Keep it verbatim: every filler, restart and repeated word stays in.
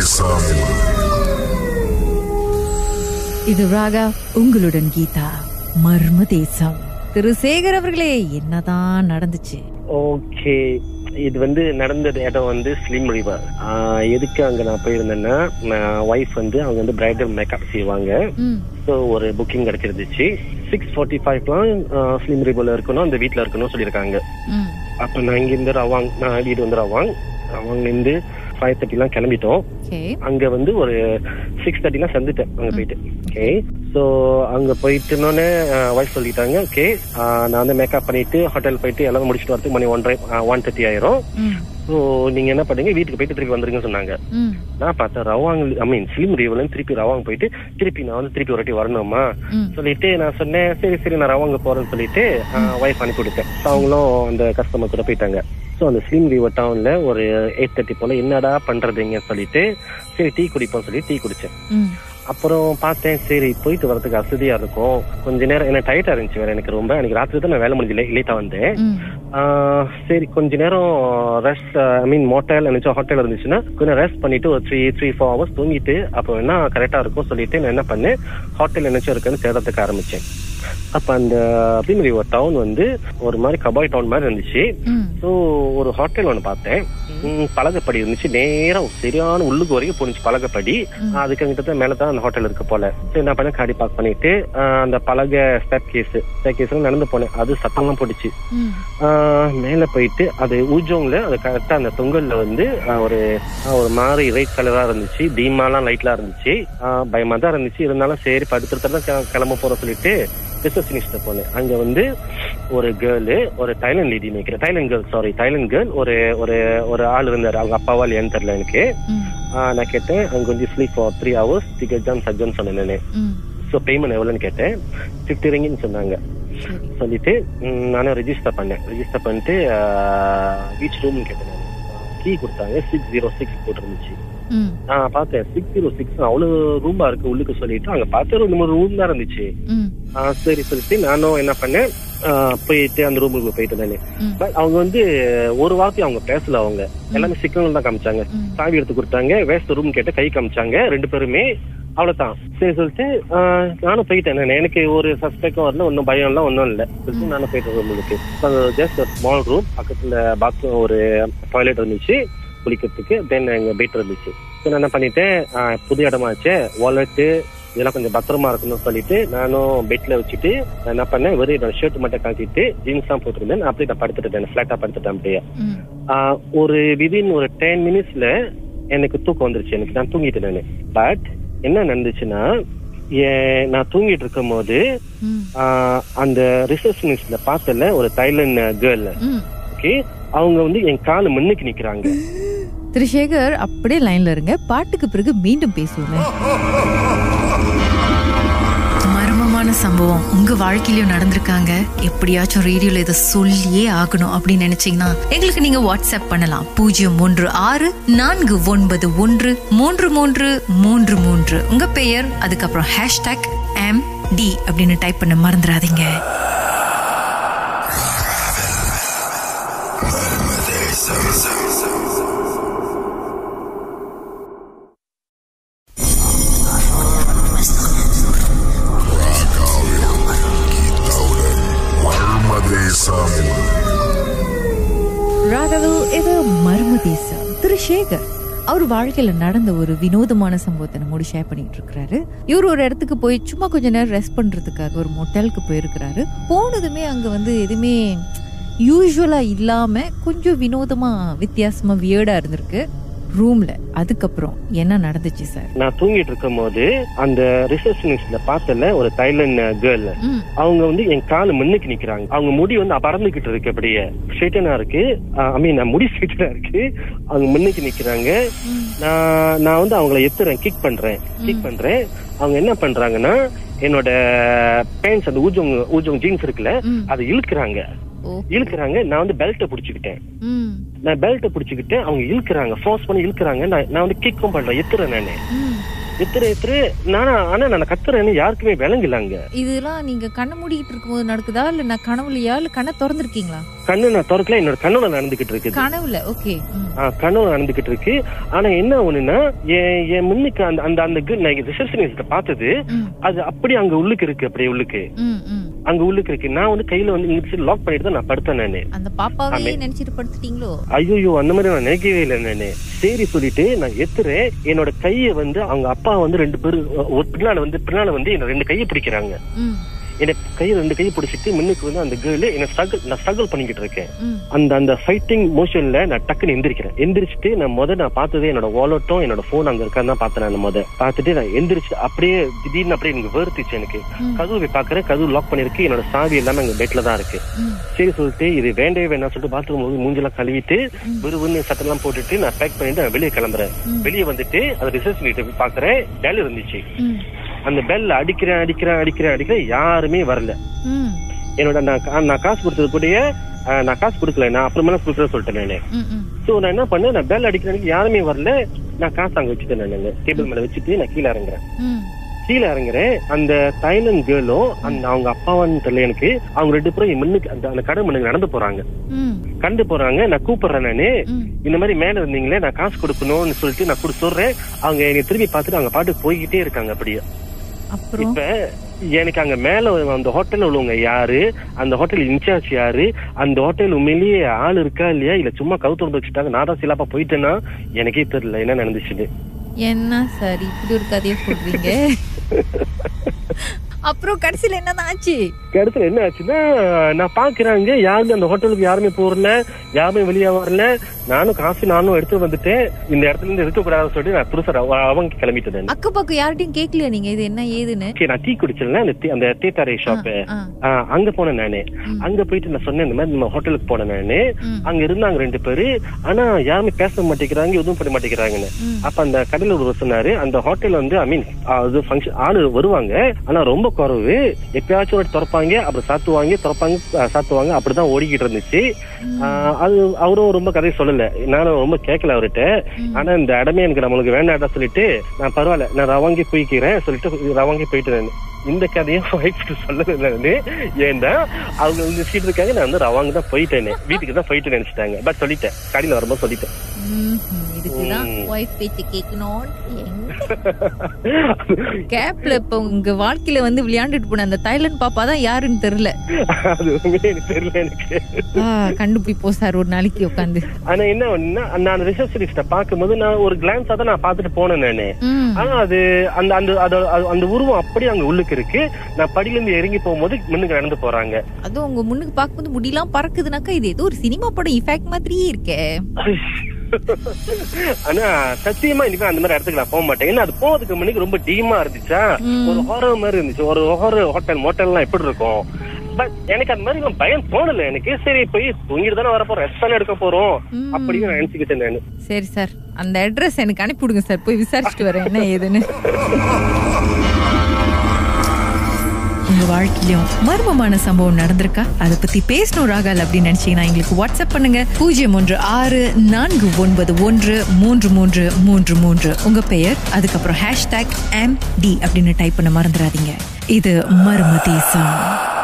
இது ராகா, உங்களுடன் கீதா. மர்ம தேசம். திரு சேகர் அவர்களே, என்னதான் நடந்துச்சு? ஓகே, இது வந்து நடந்தது இடம் வந்து ஸ்லிம் ரிவர். எதுக்கு அங்க நான் போயிருந்தேன்னா, ஒய்ஃப் வந்து அவங்க வந்து பிரைடல் மேக்கப் செய்வாங்க. ஸோ ஒரு புக்கிங் கிடைச்சிருந்துச்சு. சிக்ஸ் ஃபார்ட்டி ஃபைவ்லாம் ஸ்லிம் ரிவர்ல இருக்கணும், அந்த வீட்டுல இருக்கணும் சொல்லியிருக்காங்க. அப்ப நான் இங்க இருந்து ரவாங், நான் வீடு வந்து ரவாங் ரவாங்ல இருந்து ஃபைவ் தேர்ட்டி எல்லாம் கிளம்பிட்டோம். அங்க வந்து ஒரு சிக்ஸ் தேர்ட்டி எல்லாம் சந்துட்டேன் அங்க போயிட்டு. ஓகே, ஸோ அங்க போயிட்டுனோடனே ஒய்ஃப் சொல்லிட்டாங்க, ஓகே நான் வந்து மேக்கப் பண்ணிட்டு ஹோட்டல் போயிட்டு எல்லாம் முடிச்சுட்டு வரதுக்கு மணி ஒன்றரை ஒன் தேர்ட்டி ஆயிரும். ஸோ நீங்க என்ன பண்ணுங்க, வீட்டுக்கு போயிட்டு திருப்பி வந்துருங்கன்னு சொன்னாங்க. நான் பார்த்தேன் ரவாங், ஐ மீன் ஸ்லிம் ரிவர்ல திருப்பி ரவாங் போயிட்டு திருப்பி நான் வந்து திருப்பி ஒரு வாட்டி வரணுமா சொல்லிட்டு நான் சொன்னேன், சரி சரி நான் ரவாங்க போறேன்னு சொல்லிட்டு ஒய்ஃப் அனுப்பி கொடுத்தேன். அவங்களும் அந்த கஸ்டமர் கூட போயிட்டாங்க. ஸோ அந்த ஸ்லிம் ரிவர் டவுன்ல ஒரு எயிட் தேர்ட்டி போல என்னடா பண்றதுங்க சொல்லிட்டு சரி டீ குடிப்போம் சொல்லி டீ குடிச்சேன். அப்புறம் பார்த்தேன், சரி போயிட்டு வரதுக்கு வசதியா இருக்கும். கொஞ்ச நேரம் என்ன டைட்டா இருந்துச்சு வேற எனக்கு ரொம்ப. எனக்கு ராத்திரி தான் நான் வேலை முடிஞ்சு லேட்டா வந்தேன். சரி கொஞ்ச நேரம் ரெஸ்ட், ஐ மீன் மோட்டல் நினைச்சா ஹோட்டல் இருந்துச்சுன்னா கொஞ்சம் ரெஸ்ட் பண்ணிட்டு ஒரு த்ரீ த்ரீ ஃபோர் ஹவர்ஸ் தூங்கிட்டு அப்போ என்ன கரெக்டா இருக்கும் சொல்லிட்டு நான் என்ன பண்ணேன், ஹோட்டல் நினைச்சா இருக்குன்னு தேடுறதுக்கு ஆரம்பிச்சேன். அப்ப அந்த அப்படின்னு ஒரு டவுன் வந்து ஒரு மாதிரி கபாய் டவுன் மாதிரி இருந்துச்சு. ஸோ ஒரு ஹோட்டல் ஒன்று பார்த்தேன், பலகைப்படி இருந்துச்சு. நேரம் சரியான உள்ளுக்கு வரைக்கும் போனிச்சு பலகைப்படி. அதுக்கு அங்கிட்ட மேலதான் அந்த ஹோட்டல் இருக்கு போல. சரி என்ன பண்ண, காடி பார்க் பண்ணிட்டு அந்த பலகை ஸ்டெப் கேஸ் ஸ்டெப் கேஸ் நடந்து போனேன். அது சத்தம்லாம் போட்டுச்சு. மேல போயிட்டு அது ஊஜோங்ல அது கரெக்டா அந்த தொங்கல்ல வந்து ஒரு ஒரு மாதிரி ரைட் கலரா இருந்துச்சு. தீமாலாம் லைட்லாம் இருந்துச்சு. பயமா தான் இருந்துச்சு. இருந்தாலும் சரி படுத்துட்டு தான் கிளம்ப போற சொல்லிட்டு ரிசப்ஷனிஸ்ட போனேன். அங்க வந்து ஒரு கேர்ளு, ஒரு தைலண்ட் லேடி நினைக்கிறேன், Thailand girl sorry Thailand girl ஒரு ஒரு ஒரு ஆள் இருந்தாரு. அவங்க அப்பாவா இல்லையான்னு தெரியல எனக்கு. நான் கேட்டேன், அங்க வந்து sleep for three hours ticket தான் சஜ்ஜன் சொன்னேன். ஸோ பேமெண்ட் எவ்வளோன்னு கேட்டேன். ஃபிஃப்டி ரிங்கின்னு சொன்னாங்க. சொல்லிட்டு நானும் ரெஜிஸ்டர் பண்ணேன். ரெஜிஸ்டர் பண்ணிட்டு பீச் ரூம்னு கேட்டேன். கீ கொடுத்தாங்க, சிக்ஸ் ஜீரோ சிக்ஸ் போட்டுருந்துச்சு. நான் பார்த்தேன் சிக்ஸ் ஜீரோ சிக்ஸ் அவ்வளவு ரூம்பா இருக்கு உள்ளுக்கு சொல்லிட்டு அங்க பார்த்த ரெண்டு மூணு ரூம் தான் இருந்துச்சு. சரி சொல்லிட்டு நானும் என்ன பண்ணேன், போயிட்டு அந்த ரூமுக்கு போயிட்டு தானே. பட் அவங்க வந்து ஒரு வார்த்தையும் அவங்க பேசல. அவங்க எல்லாமே சிக்கல் தான் காமிச்சாங்க. சாவி எடுத்து கொடுத்தாங்க, வேஸ்ட் ரூம் கேட்ட கை காமிச்சாங்க ரெண்டு பேருமே. அவ்வளவுதான். சரி சொல்லிட்டு நானும் போயிட்டேன். எனக்கு ஒரு சஸ்பெக்டும் வரல, ஒன்னும் பயம் எல்லாம் ஒன்னும் இல்லை. நானும் போயிட்டேன் ரூமுக்கு. ஜஸ்ட் ஸ்மால் ரூம், பக்கத்துல பாத்ரூம் ஒரு டாய்லெட் இருந்துச்சு குளிக்கிறதுக்கு. தென் எங்க பெட் இருந்துச்சு. நான் என்ன பண்ணிட்டேன், புது இடமாச்சு, வாலெட்டு இதெல்லாம் கொஞ்சம் பத்திரமா இருக்கணும்னு சொல்லிட்டு நானும் பெட்ல வச்சுட்டு என்ன பண்ணேன், வெறும் என்னோட ஷர்ட் மட்டும் கட்டிட்டு ஜீன்ஸ் தான் போட்டிருந்தேன். அப்படியே நான் படுத்துட்டேன், ஃபிளாட்டா படுத்துட்டேன். அப்படியே ஒரு விதின் ஒரு டென் மினிட்ஸ்ல எனக்கு தூக்கம் வந்துருச்சு. எனக்கு நான் தூங்கிட்டேன் நானு. பட் என்ன நடந்துச்சுன்னா, நான் தூங்கிட்டு இருக்கும் போது அந்த ரிசப்ஷனிஸ்ட்ல பார்த்தல ஒரு தைலண்ட் கேர்ள், ஓகே அவங்க வந்து என் காலு முன்னுக்கு நிக்கிறாங்க. திரு சேகர் அப்படியே லைன்ல இருங்க, பாட்டுக்கு பிறகு மீண்டும் பேசுவோம். மர்மமான சம்பவம் உங்க வாழ்க்கையிலயும் நடந்திருக்காங்க, எப்படியாச்சும் ரேடியோல இதை சொல்லியே ஆகணும் அப்படின்னு நினைச்சீங்கன்னா எங்களுக்கு நீங்க வாட்ஸ்அப் பண்ணலாம். பூஜ்ஜியம் ஒன்று ஆறு நான்கு ஒன்பது ஒன்று மூன்று மூன்று மூன்று மூன்று உங்க பெயர், அதுக்கப்புறம் ஹேஷ்டாக் எம் டி அப்படின்னு டைப் பண்ண மறந்துடாதீங்க. திரு சேகர் அவர் வாழ்க்கையில நடந்த ஒரு வினோதமான சம்பவத்தை நம்மோடு ஷேர் பண்ணிட்டு இருக்கிறாரு. இவர் ஒரு இடத்துக்கு போய் சும்மா கொஞ்ச நேரம் ரெஸ்ட் பண்றதுக்காக ஒரு மோட்டலுக்கு போயிருக்கிறாரு. போனதுமே அங்க வந்து எதுவுமே யூஸ்வலா இல்லாம கொஞ்சம் வினோதமா வித்தியாசமா வியர்டா இருந்திருக்கு ரூம்ல. அதுக்கப்புறம் என்ன நடந்துச்சு சார்? நான் தூங்கிட்டு இருக்கும் போது அந்த ரிசப்ஷனிஸ்ட்ல பார்த்தல ஒரு தைலண்ட் கேர்ள், அவங்க வந்து என் காலு முன்னுக்கு நிக்கிறாங்க. அவங்க முடி வந்து பறந்துகிட்டு இருக்கு, அப்படியே ஸ்ட்ரெயிட்டனா இருக்கு. ஐ மீன் முடி ஸ்ட்ரெயிட்டனா இருக்கு. அவங்க முன்னுக்கு நிக்கிறாங்க. நான் நான் வந்து அவங்கள எத்துறேன், கிக் பண்றேன் கிக் பண்றேன் அவங்க என்ன பண்றாங்கன்னா, என்னோட பேண்ட்ஸ் அந்த ஊஜோங் ஊஜோங் ஜீன்ஸ் இருக்குல்ல அதை இழுக்கிறாங்க இழுக்கிறாங்க நான் வந்து பெல்ட்டை புடிச்சுக்கிட்டேன். நான் பெல்ட்டை புடிச்சுக்கிட்டேன், அவங்க இழுக்கிறாங்க, ஃபோர்ஸ் பண்ணி இழுக்கிறாங்க. நான் நான் வந்து கிக்கும் பண்றேன், எத்துறேன் நானு. எத்திர எத்திர நானா ஆனா நான் கத்துறேன்னு யாருக்குமே விளங்கலாங்க. இதெல்லாம் நீங்க கண்ணை மூடிட்டு இருக்கும்போது நடக்குதா இல்ல நான் கனவுலையா இல்ல கண்ணை திறந்திருக்கீங்களா? கண்ணு நான் திறக்கல, என்னோட கனவுல நடந்துகிட்டு இருக்கு. கனவுல? ஓகே. கனவுல நடந்துகிட்டு இருக்கு. ஆனா என்ன ஒண்ணுன்னா என் முன்னுக்கு அந்த அந்த அந்த ரிசப்ஷனிஸ்ட பார்த்தது அது அப்படி அங்க உள்ளுக்கு இருக்கு, அப்படியே உள்ளுக்கு அங்க உள்ளுக்கு இருக்கு. நான் வந்து கையில வந்து இங்கிலீஷ் லாக் பண்ணிட்டு தான் நான் படுத்தேன். நானு அந்த பாப்பாவே நினைச்சிட்டு படுத்துட்டீங்களோ? ஐயோ அந்த மாதிரி நான் நினைக்கவே இல்லை. நானு சரி சொல்லிட்டு நான் எத்துறேன். என்னோட கைய வந்து அவங்க அப்பா வந்து ரெண்டு பேரும் ஒரு பின்னால வந்து பின்னால வந்து என்ன ரெண்டு கையை பிடிக்கிறாங்க. என்ன கையை ரெண்டு கையை பிடிச்சிட்டு முன்னுக்கு வந்து அந்த கேர்ள் என்ன ஸ்ட்ரகிள் நான் ஸ்ட்ரகிள் பண்ணிக்கிட்டு இருக்கேன். அந்த அந்த ஃபைட்டிங் மோஷன்ல நான் டக்குன்னு எந்திரிக்கிறேன். எந்திரிச்சிட்டு நான் முத நான் பார்த்ததே என்னோட வாலெட்டும் என்னோட போன் அங்க இருக்கான்னு தான் பார்த்தேன். நான் முத பார்த்துட்டு நான் எந்திரிச்சு அப்படியே திடீர்னு அப்படியே எனக்கு வேர்த்துச்சு. எனக்கு கதவு பாக்குறேன், கதவு லாக் பண்ணிருக்கு. என்னோட சாவி எல்லாமே அங்க பெட்ல தான் இருக்கு. சரி சொல்லிட்டு இது வேண்டவே வேணாம் சொல்லிட்டு பாத்ரூம் போது மூஞ்செல்லாம் கழுவிட்டு விறுவிறுன்னு சட்டெல்லாம் போட்டுட்டு நான் பேக் பண்ணிட்டு நான் வெளியே கிளம்புறேன். வெளியே வந்துட்டு அந்த ரிசப்ஷன் பாக்குறேன், பெல் இருந்துச்சு. அந்த பெல்ல அடிக்கிறேன் அடிக்கிறேன் அடிக்கிறேன் அடிக்கிறேன் யாருமே வரல. என்னோட நான் காசு கொடுத்தது கூடயே நான் காசு கொடுக்கல, நான் அப்புறமேல கொடுக்குறேன் சொல்லிட்டேன் நானு. சோ நான் என்ன பண்ணேன், நான் பெல் அடிக்கிறேன் யாருமே வரல. நான் காசு அங்க வச்சுட்டேன். நான் டேபிள் மேல வச்சுட்டு நான் கீழே இறங்குறேன். கீழே இறங்குறேன். அந்த தைலண்ட் கேர்ளும் அந்த அவங்க அப்பாவான்னு தெரியல எனக்கு, அவங்க ரெண்டு பேரும் முன்னுக்கு அந்த அந்த கடை முன்னுக்கு நடந்து போறாங்க. கண்டு போறாங்க. நான் கூப்பிடுறேன். நானு இந்த மாதிரி மேல இருந்தீங்களே நான் காசு கொடுக்கணும்னு சொல்லிட்டு நான் கூட சொல்றேன். அவங்க என்னை திரும்பி பார்த்துட்டு அவங்க பாட்டு போய்கிட்டே இருக்காங்க. அப்படியே இப்ப எனக்கு அங்க மேல அந்த ஹோட்டல்ல உள்ளவங்க யாரு, அந்த ஹோட்டல் இன்சார்ஜ் யாரு, அந்த ஹோட்டல் உண்மையிலேயே ஆள் இருக்கா இல்லையா இல்ல சும்மா கவுத்து வச்சுட்டாங்க, நான் தான் சிலாப்பா போயிட்டேன்னா எனக்கே தெரியல என்ன நடந்துச்சுன்னு. என்ன சார் இப்படி ஒரு கதையை சொல்றீங்க? அப்புறம் கடைசியில என்னதான் ஆச்சு? கடைசியில என்ன ஆச்சுன்னா நான் பாக்குறாங்க யாருமே அந்த ஹோட்டலுக்கு யாருமே போறல, யாருமே வெளியே வரல. நானும் காசு நானும் எடுத்து வந்துட்டேன். இந்த இடத்துல இருந்து இருக்க கூடாதுன்னு சொல்லிட்டு நான் புதுசா அவங்க கிளம்பிட்டேன். அக்க பக்கம் யார்ட்டையும் கேட்கலையா நீங்க இது என்ன ஏதுன்னு? நான் டீ குடிச்சல அந்த தேத்தாரை ஷாப் அங்க போனேன். நானு அங்க போயிட்டு நான் சொன்னேன் இந்த மாதிரி நம்ம ஹோட்டலுக்கு போனேன். நானு அங்க இருந்தாங்க ரெண்டு பேரு, ஆனா யாருமே பேச மாட்டேங்கிறாங்க, எதுவும் பண்ண மாட்டேங்கிறாங்கன்னு. அப்ப அந்த கடையில ஒரு சொன்னாரு அந்த ஹோட்டல் வந்து ஐ மீன் அது ஃபங்க்ஷன் ஆளு வருவாங்க, ஆனா ரொம்ப குறவு. எப்பயாச்சும் ஒரு திறப்பாங்க, அப்புறம் சாத்துவாங்க, திறப்பாங்க, சாத்துவாங்க, அப்படிதான் ஓடிக்கிட்டு இருந்துச்சு. அது அவரும் ரொம்ப கதை சொல்லல, நானும் ரொம்ப கேட்கல அவர்கிட்ட. ஆனா இந்த இடமே எனக்கு நம்மளுக்கு வேண்டாம் சொல்லிட்டு நான் பரவாயில்ல நான் ரவாங்கி போய்க்கிறேன் சொல்லிட்டு ரவாங்கி போயிட்டு இந்த கதையும் சொல்லல. ஏன்னா அவங்க வந்து சீட்டு இருக்காங்க, நான் வந்து ரவாங்க தான் போயிட்டேன், வீட்டுக்கு தான் போயிட்டு நினைச்சிட்டாங்க. பட் சொல்லிட்டேன், கடையில வரும்போது சொல்லிட்டேன். கேப்ல இப்ப உங்க வாழ்க்கையில வந்து விளையாண்டுட்டு போன அந்த தைலண்ட் பாப்பா தான் யாருன்னு தெரியல. தெரியல எனக்கு. கண்டுபிடிப்போம் சார் ஒரு நாளைக்கு உட்காந்து. ஆனா என்ன ஒண்ணுன்னா நான் ரிசப்ஷனிஸ்ட பாக்கும்போது நான் ஒரு கிளான்ஸா தான் நான் பாத்துட்டு போனேன் நானு. ஆனா அது அந்த அந்த அந்த உருவம் அப்படியே அங்க உள்ளுக்கு இருக்கு. நான் படியில இருந்து இறங்கி போகும்போது முன்னுக்கு நடந்து போறாங்க. அதுவும் உங்க முன்னுக்கு பாக்கும்போது முடியெல்லாம் பறக்குதுனாக்கா இது ஏதோ ஒரு சினிமா படம் இஃபெக்ட் மாதிரியே இருக்கே. ஆனா சத்தியமா இன்னைக்கு அந்த மாதிரி இடத்துக்கு நான் போக மாட்டேன். ஏன்னா அது போறதுக்கு முன்னாடி ரொம்ப டீமா இருந்துச்சா, ஒரு ஹாரர் மாதிரி இருந்துச்சு. ஒரு ஹாரர் ஹோட்டல் மோட்டல் எல்லாம் எப்படி இருக்கும். பட் எனக்கு அந்த மாதிரி பயம் தோணல எனக்கு. சரி போய் தூங்கிட்டு தானே வர போறோம், ரெஸ்ட் தானே எடுக்க போறோம் அப்படின்னு நான் நினைச்சுக்கிட்டேன் நானு. சரி சார் அந்த அட்ரஸ் எனக்கு அனுப்பிவிடுங்க சார், போய் விசாரிச்சுட்டு வரேன் என்ன ஏதுன்னு. உங்க வாழ்க்கையிலும் மர்மமான சம்பவம் நடந்திருக்கா, அதை பத்தி பேசணும் ராகல் அப்படின்னு நினைச்சீங்கன்னா எங்களுக்கு வாட்ஸ்அப் பண்ணுங்க. பூஜ்ஜியம் ஒன்று ஆறு நான்கு ஒன்பது ஒன்று மூன்று மூன்று மூன்று மூன்று உங்க பெயர், அதுக்கப்புறம் ஹேஷ்டாக் எம் டி அப்படின்னு டைப் பண்ண மறந்துடாதீங்க. இது மர்ம தேசம்.